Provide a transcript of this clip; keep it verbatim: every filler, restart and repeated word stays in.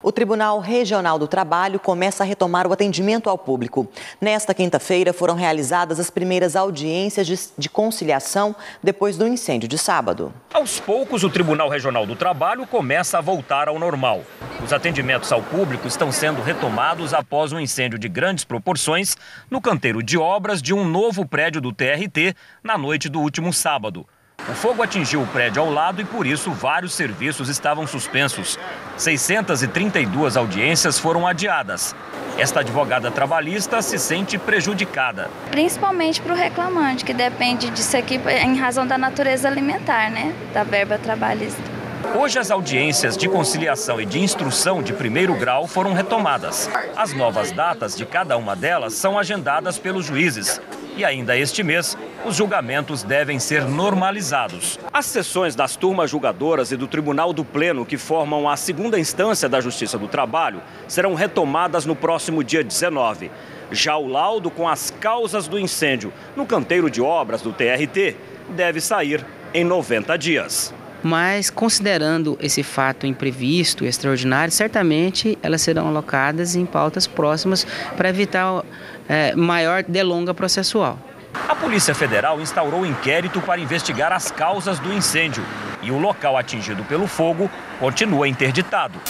O Tribunal Regional do Trabalho começa a retomar o atendimento ao público. Nesta quinta-feira foram realizadas as primeiras audiências de, de conciliação depois do incêndio de sábado. Aos poucos, o Tribunal Regional do Trabalho começa a voltar ao normal. Os atendimentos ao público estão sendo retomados após um incêndio de grandes proporções no canteiro de obras de um novo prédio do T R T na noite do último sábado. O fogo atingiu o prédio ao lado e, por isso, vários serviços estavam suspensos. seiscentas e trinta e duas audiências foram adiadas. Esta advogada trabalhista se sente prejudicada. Principalmente para o reclamante, que depende disso aqui em razão da natureza alimentar, né? Da verba trabalhista. Hoje, as audiências de conciliação e de instrução de primeiro grau foram retomadas. As novas datas de cada uma delas são agendadas pelos juízes. E ainda este mês, os julgamentos devem ser normalizados. As sessões das turmas julgadoras e do Tribunal do Pleno, que formam a segunda instância da Justiça do Trabalho, serão retomadas no próximo dia dezenove. Já o laudo com as causas do incêndio no canteiro de obras do T R T deve sair em noventa dias. Mas, considerando esse fato imprevisto e extraordinário, certamente elas serão alocadas em pautas próximas para evitar é, maior delonga processual. A Polícia Federal instaurou um inquérito para investigar as causas do incêndio e o local atingido pelo fogo continua interditado.